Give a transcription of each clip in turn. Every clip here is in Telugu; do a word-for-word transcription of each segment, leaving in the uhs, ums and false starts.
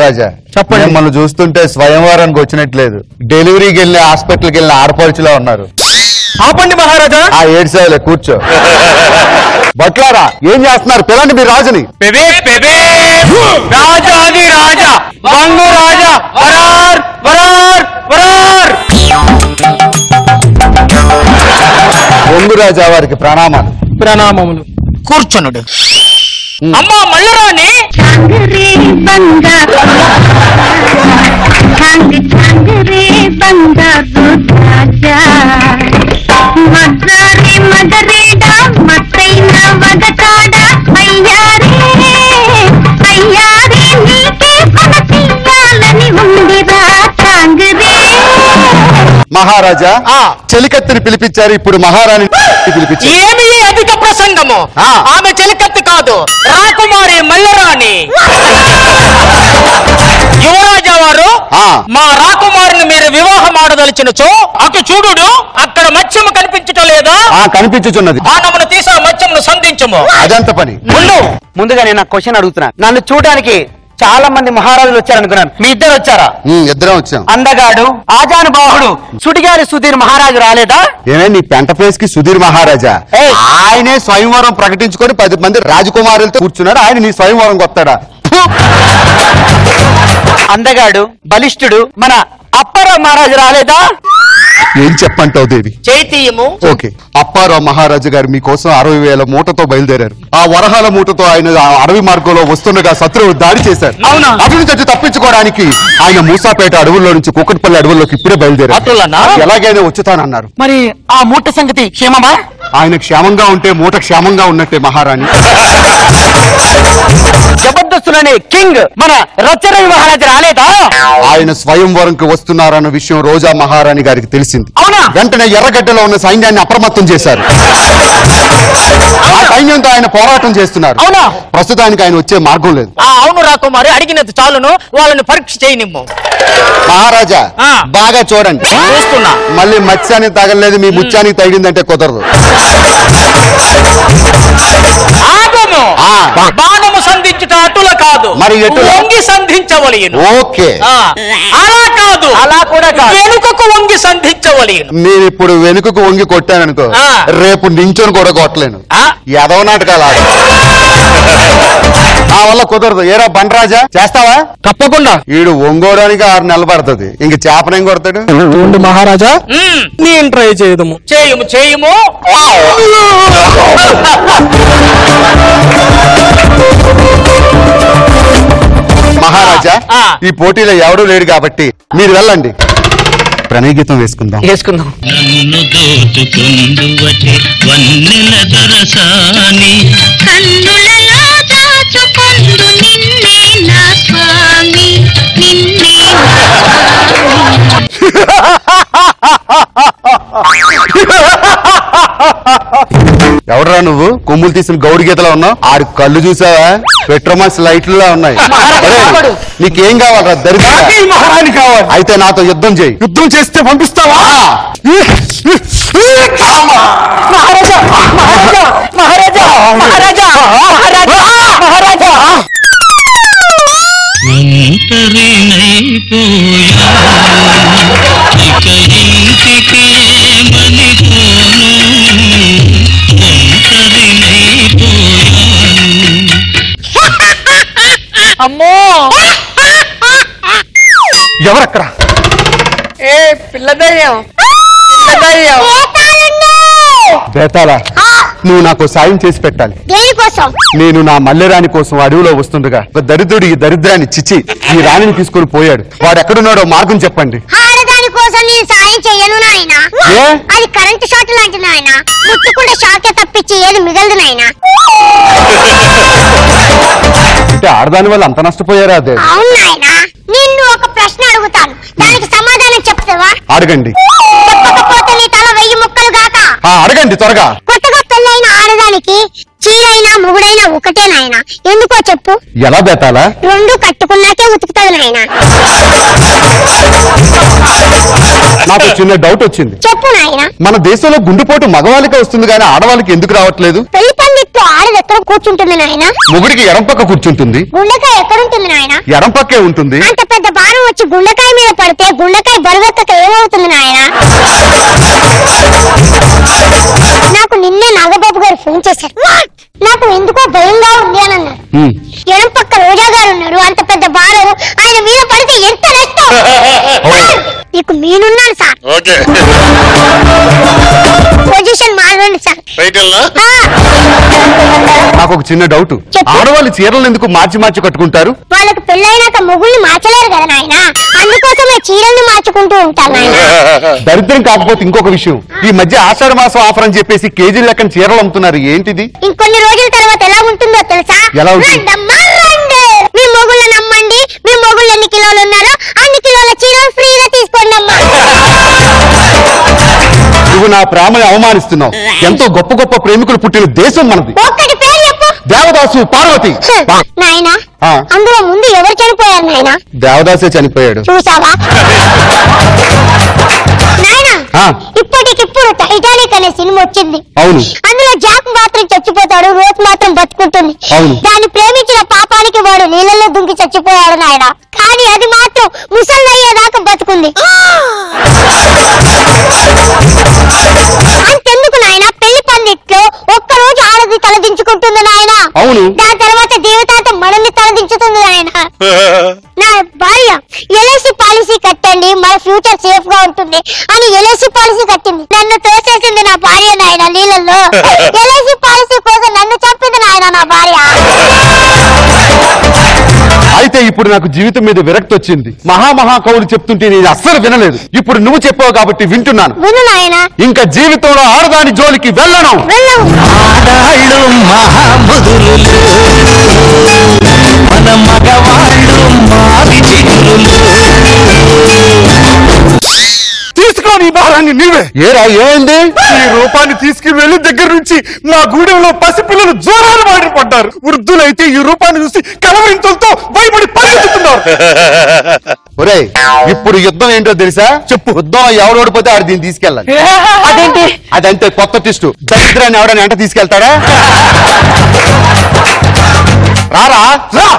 మహారాజా చెప్పండి. మిమ్మల్ని చూస్తుంటే స్వయంవరానికి వచ్చినట్లేదు, డెలివరీకి వెళ్ళిన హాస్పిటల్కి వెళ్ళిన ఆడపడుచులా ఉన్నారు. ఆపండి మహారాజా. ఆ ఏడు సేవలే కూర్చో. బట్లారా ఏం చేస్తున్నారు? పిల్లండి మీరు రాజుని. రాజాది రాజా వంగు రాజా వరార్ వరార్ వరార్. వంగు రాజా వారికి ప్రణామాలు. ప్రణామములు. కూర్చొనుడు. అమ్మా మల్లరాణి. మహారాజా చెలికత్తిని పిలిపించారు, ఇప్పుడు మహారాణి పిలిపించారు. ఏమి అధిక ప్రసంగము? ఆమె చెలికత్తి కాదు, రాకుమారి మల్లరాణి. యువరాజా వారు మా రాకుమారిని మీరు వివాహం ఆడదలిచినచో అటు చూడు, అక్కడ మత్స్యము కనిపించటం లేదా? కనిపించుచున్నది. బాణమును తీసా మత్స్యమును సంధించము. అదంత పని. ముందు ముందుగా నేను క్వశ్చన్ అడుగుతున్నా. నన్ను చూడడానికి చాలా మంది మహారాజులు వచ్చారు అనుకున్నాను, మీ ఇద్దరు వచ్చారా? ఇద్దరం వచ్చాం. అందగాడు ఆజానుబాహుడు సుడిగారి సుధీర్ మహారాజు రాలేదా? ఏమే నీ పెంట ఫేస్ కి సుధీర్ మహారాజా? ఆయనే స్వయంవరం ప్రకటించుకొని పది మంది రాజకుమారులతో కూర్చున్నాడు, ఆయన నీ స్వయంవరం వస్తాడా? అందగాడు బలిష్ఠుడు మన అప్పారావు మహారాజు రాలేదా? ఏం చెప్పంటావు దేవి? చైతీయము. ఓకే, అప్పారావు మహారాజు గారు మీకోసం అరవై వేల మూటతో బయలుదేరారు. ఆ వరహాల మూటతో ఆయన అడవి మార్గంలో వస్తుండగా శత్రువు దాడి చేశారు. అవునా? అటు నుంచి తప్పించుకోవడానికి ఆయన మూసాపేట అడవుల్లో నుంచి కుక్కటిపల్లి అడవుల్లోకి ఇప్పుడే బయలుదేరారు. ఎలాగైనా వచ్చుతానన్నారు. మరి ఆ మూట సంగతి క్షేమమా? ఆయన క్షేమంగా ఉంటే మూట క్షేమంగా ఉన్నట్టే మహారాణి. జబర్దస్తులనే కింగ్ మన రచ్చరవి మహారాజు రాలేదా? ఆయన స్వయంవరంకి వస్తున్నారన్న విషయం రోజా మహారాణి గారికి తెలిసింది. అవునా? వెంటనే ఎర్రగడ్డలో ఉన్న సైన్యాన్ని అప్రమత్తం చేశారు. ఆ సైన్యంతో ఆయన పోరాటం చేస్తున్నారు. అవునా? ప్రస్తుతానికి ఆయన వచ్చే మార్గం లేదు. అవును రాకుమారి, అడిగినది చాలును, వాళ్ళని పరీక్ష చేయనిమ్ము. మహారాజా బాగా చూడండి. చూస్తున్నా. మళ్ళీ మత్స్యానికి తగలలేదు, మీ ముత్యానికి తగిలిందంటే కుదరదు. ఆగము. బాణము సంధించుట అటుల కాదు, మరి ఎటుల? వంగి సంధించవలెను. ఓకే, అలా కాదు, అలా కూడా కాదు, వెనుకకు వంగి సంధించవలెను. నేను ఇప్పుడు వెనుకకు వంగి కొట్టాననుకో, రేపు నించొని కూడా కొట్టలేను. ఎదవ నాటకాలు ఆడ నా వల్ల కుదరదు. ఏరా బండరాజా చేస్తావా? తప్పకుండా. వీడు ఒంగోడానికి ఆరు నెలలు పడుతుంది, ఇంక చేపనేం కొడతాడు? మహారాజా నేను ట్రై చేయదము. చేయము చేయము. మహారాజా ఈ పోటీలో ఎవడూ లేడు కాబట్టి మీరు వెళ్ళండి, ప్రణయ గీతం వేసుకుందాం. వేసుకుందాం. నన్ను దోచుకుందువటే వన్నెల దొరసాని, కన్నులలో దాచుకొందు నిన్నే నా స్వామి, నిన్నే ఎవడరా నువ్వు? కొమ్ములు తీసిన గౌడి గీతలో ఉన్నావు. ఆడి కళ్ళు చూసావా? పెట్రోమాక్స్ లైట్లులా ఉన్నాయి. నీకేం కావాలరా? దరిద్ర మహారాణి కావాలి. అయితే నాతో యుద్ధం చేయి. యుద్ధం చేస్తే పంపిస్తావా? మహారాజా మహారాజా మహారాజా మహారాజా మహారాజా మహారాజా ఒంటరినైపోయా ఇక ఇంటికి ఏమని పోను, ఒంటరినైపోయాను. అమ్మో, ఎవరక్కడ? ఏ పిల్లదయ్యం పిల్లదయ్యం. బేతాళ, నువ్వు నాకు సాయం చేసి పెట్టాలి. దేనికోసం? నేను నా మల్లెరాణి కోసం అడవిలో వస్తుండగా ఒక దరిద్రుడు ఈ దరిద్రాన్ని చిచ్చి ఈ రాణిని తీసుకుని పోయాడు. వాడు ఎక్కడున్నాడో మార్గం చెప్పండి. ఆడదాని కోసం నేను సాయం చెయ్యను నాయన. అది కరెంటు షాట్ లాంటి నాయన, ముట్టుకుంటే షాకే తప్పించి ఏది మిగలదు నాయన. అంటే ఆడదాని వల్ల అంత నష్టపోయారా? అదే అవును నాయన. నిన్ను ఒక ప్రశ్న అడుగుతాను, దానికి సమాధానం చెప్తావా? అడగండి. చెప్పకపోతే నీ తల వెయ్యి ముక్కలు గాక. అడగండి త్వరగా. కొత్తగా పెళ్ళైన ఆడదానికి చీరైనా మొగుడైనా ఒకటే నాయన, ఎందుకో చెప్పు? ఎలా బేతాలా? రెండు కట్టుకున్నాకే ఉతుకుతుంది నాయన. నాకు చిన్న డౌట్ వచ్చింది. చెప్పు నాయన. మన దేశంలో గుండెపోటు మగవాళ్ళకే వస్తుంది కానీ ఆడవాళ్ళకి ఎందుకు రావట్లేదు? పెళ్లి పండిట్ ఇంట్లో ఆడది ఎక్కడ కూర్చుంటుంది నాయన? మొగుడికి ఎడం పక్క కూర్చుంటుంది. గుండెకాయ ఎక్కడుంటుంది నాయన? ఎడం పక్కే ఉంటుంది. అంత పెద్ద భారం వచ్చి గుండెకాయ మీద పడితే గుండెకాయ బరువెక్కక ఏమవుతుంది నాయన? నాకు నిన్నే నాగబాబు గారు ఫోన్ చేశారు. నాకు ఎందుకో భయంగా ఉంది అని అన్నారు. ఎడం పక్క రోజా గారు ఉన్నారు. అంత పెద్ద భారం ఆయన మీద పడితే ఎంత నష్టం. నీకు మీనున్నాను సార్. పొజిషన్ మారండి సార్. నాకు ఒక చిన్న డౌట్. ఆడవాళ్ళు చీరలు ఎందుకు మార్చి మార్చి కట్టుకుంటారు? వాళ్ళకి పెళ్ళైనాక మొగుల్ని మార్చలేరు కదా నాయన, అందుకోసమే చీరల్ని మార్చుకుంటూ ఉంటారు నాయన. దరిద్రం కాకపోతే ఇంకొక విషయం, ఈ మధ్య ఆషాఢ మాసం ఆఫర్ అని చెప్పేసి కేజీ లెక్కన చీరలు అమ్ముతున్నారు. ఏంటిది? ఇంకొన్ని రోజుల తర్వాత ఎలా ఉంటుందో తెలుసా? ఎలా ఉంటుంది? మీ మొగుళ్ళ నమ్మండి, మీ మొగుళ్ళు ఎన్ని కిలోలు ఉన్నారో అన్ని కిలోల చీరలు ఫ్రీగా తీసుకోండి అమ్మా. నువ్వు నా ప్రేమని అవమానిస్తున్నావు. ఎంతో గొప్ప గొప్ప ప్రేమికులు పుట్టిన దేశం మనది. ఒక్కటి పేరు చెప్పు. దేవదాసు, పార్వతి. నాయనా అందులో ముందు ఎవరు చనిపోయారు నాయనా? దేవదాసే చనిపోయాడు. చూసావా నాయనా? ఇప్పటికిప్పుడు టైటానిక్ అనే సినిమా వచ్చింది. అవును. అందులో జాక్ మాత్రం చచ్చిపోతాడు, రోజ్ మాత్రం బతుకుంటుంది. దాన్ని ప్రేమించిన పాపానికి వాడు నీళ్ళలో దుంకి చచ్చిపోయాడు నాయన. కానీ అది మాత్రం ముసళ్ళయ్యేదాకా బతుకుంది. అంతెందుకు నాయన, పెళ్లి పందిట్లో ఒక్కరోజు ఆడది తలదించుకుంటుంది నాయన. దాని తర్వాత జీవితాంతం మనల్ని తలదించుతుంది నాయన. నా భార్య ఎల్ఐసి పాలసీ కట్టండి, మన ఫ్యూచర్ సేఫ్ గా ఉంటుంది అని ఎల్ఐసి పాలసీ కట్టింది. నన్ను తోసేసింది నా భార్య నాయన నీళ్ళల్లో. ఎల్ఐసి పాలసీ కోసం నన్ను చంపింది నాయన నా భార్య. అయితే ఇప్పుడు నాకు జీవితం మీద విరక్తి వచ్చింది. మహామహా కవులు చెప్తుంటే నేను అస్సలు వినలేదు. ఇప్పుడు నువ్వు చెప్పావు కాబట్టి వింటున్నాను. విను నాయన. ఇంకా జీవితంలో ఆడదాని జోలికి వెళ్ళను. ఆడాళ్ళు మహామధులు, మన మగవాళ్ళు మావి చిగురులు. తీసుకో నీ భారాన్ని నీవే. ఏరా ఏమైంది? ఈ రూపాన్ని తీసుకుని వెళ్ళి దగ్గర నుంచి మా గూడెంలో పసిపిల్లలు జోరాలు మాడి పడ్డారు. వృద్ధులైతే ఈ రూపాన్ని చూసి కలవరింతలతో భయపడి పరిగెత్తుతున్నారు. ఒరేయ్, ఇప్పుడు యుద్ధం ఏంటో తెలుసా? చెప్పు. యుద్ధం ఎవడు ఓడిపోతే ఆడు దీన్ని తీసుకెళ్ళాలి. అదేంటి? అదంతే కొత్త టిస్ట్. దరిద్రాన్ని ఎవడని వెంట తీసుకెళ్తాడా? రారా రా.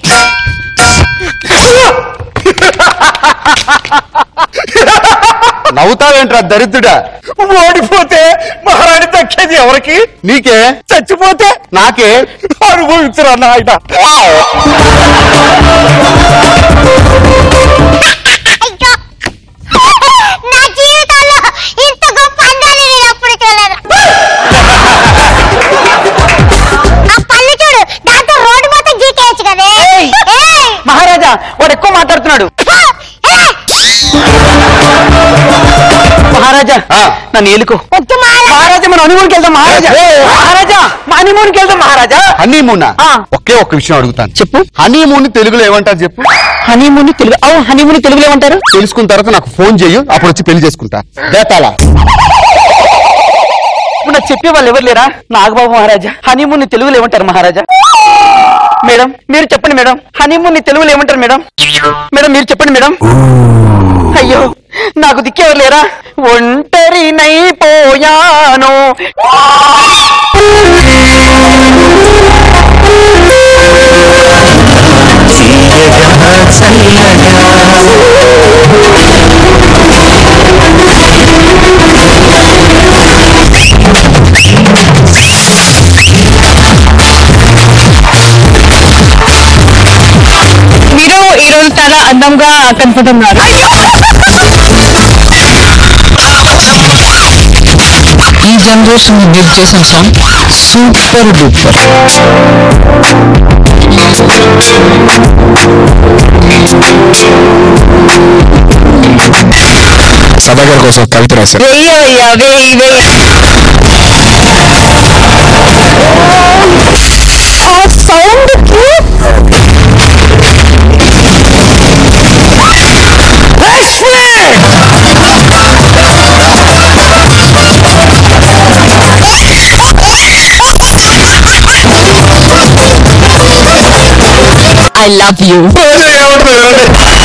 నవ్వుతావేంట్రా దరిద్రుడా? ఓడిపోతే మహారాణి దక్కేది ఎవరికి? నీకే. చచ్చిపోతే నాకే. అనుభవించరా నాయన. నా జీవితంలో ఇంత గొప్ప అందాన్ని నేను ఎప్పుడు చూడలేదు. ఆ పళ్ళు చూడు, దాంతో రోడ్డు మొత్తం గీకేయచ్చు కదే. మహారాజా వాడు ఎక్కువ మాట్లాడుతున్నాడు. మహారాజా నన్ను ఏలుకో. మహారాజా మనం హనీమూన్కి వెళ్దాం. మహారాజా మహారాజా మా హనీమూన్కి వెళ్దాం. మహారాజా హనీమూన్ ఒకే ఒక్క విషయం అడుగుతాను. చెప్పు. హనీమూన్ తెలుగులో ఏమంటారు చెప్పు? హనీమూన్ తెలుగు హనీమూన్ తెలుగులో ఏమంటారు? తెలుసుకున్న తర్వాత నాకు ఫోన్ చేయు, అప్పుడు వచ్చి పెళ్లి చేసుకుంటా. దేతాలా ఇప్పుడు నాకు చెప్పే వాళ్ళు ఎవరు లేరా? నాగబాబు మహారాజా హనీమూన్ తెలుగులో ఏమంటారు మహారాజా? మేడం మీరు చెప్పండి మేడం. హనీమూన్ తెలుగులో ఏమంటారు మేడం? మేడం మీరు చెప్పండి మేడం. అయ్యో నాకు దిక్కేవారు లేరా? ఒంటరినైపోయాను. మీరు ఈరోజు చాలా అందంగా కనపడుతున్నారు. ఈ జనరేషన్ మీరు చేసిన సాంగ్ సూపర్ డూపర్. సభాగారి కోసం కవిత రాశారు. వెయ్యవయ్యా వెయ్యి వెయ్యి. I love you.